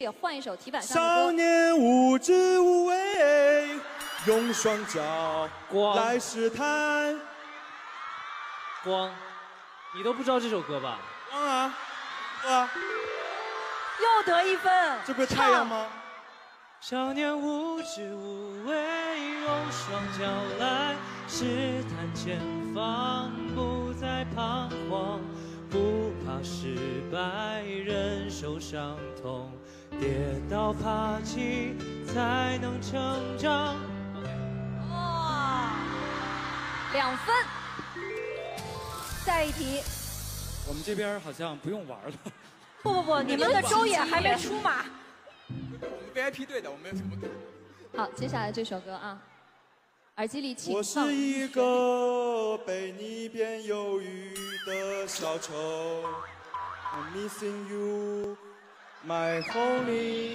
也换一首题板上少的歌。 年无知无畏，用双脚来试探。 光，你都不知道这首歌吧？ 光啊，啊， 又得1分。 这不是太阳吗？ 少年无知无畏，用双脚来试探前方，不再彷徨，不怕失败，忍受伤痛，跌倒爬起才能成长。 哇，2分。下一题。 我们这边好像不用玩了。 不，你们的周也还没出马。 我们 VIP 队的，我们有什么？ 好，接下来这首歌啊，耳机里请我放。 是一个被你变忧郁的小丑 ，I'm missing you, my honey。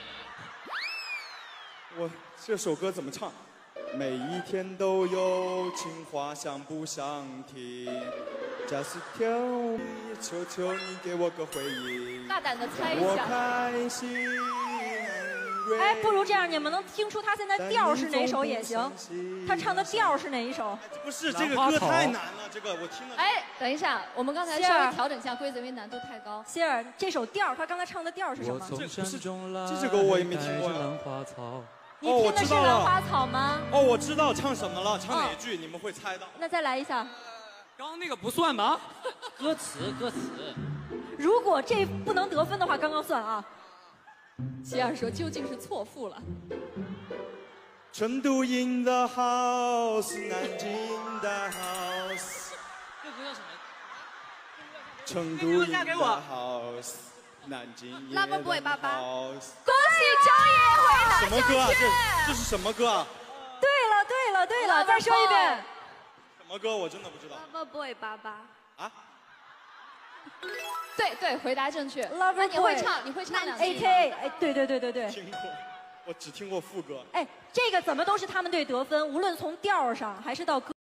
我这首歌怎么唱？每一天都有情话，想不想听 ？Just tell me， 求求你给我个回应。 大胆的猜一我下。 开心。 哎，不如这样，你们能听出他现在调是哪首也行。他唱的调是哪一首？ 不是这个歌太难了，这个我听了。 哎，等一下，我们刚才稍微调整一下规则，因为难度太高。 希尔，这首调他刚才唱的调是什么？ 这不是这首歌我也没听过呀。 你听的是兰花草吗？ 哦，我知道唱什么了，唱哪一句你们会猜到。 那再来一下。 刚刚那个不算吗？ 歌词。 如果这不能得分的话，刚刚算啊。 希尔说究竟是错付了。 成都 in the house， 南京 in the house。 这歌叫什么？ 成都 in the house， 南京 in the Loverboy 88 house。 恭喜周也回答什么歌啊？这是什么歌啊？ 对了，再说一遍。 什么歌？我真的不知道。 Loverboy 88。 啊？ 对，回答正确。 Loverboy， 你会唱2句。 AK， 哎，对。 听过，我只听过副歌。 哎，这个怎么都是他们队得分，无论从调上还是到歌。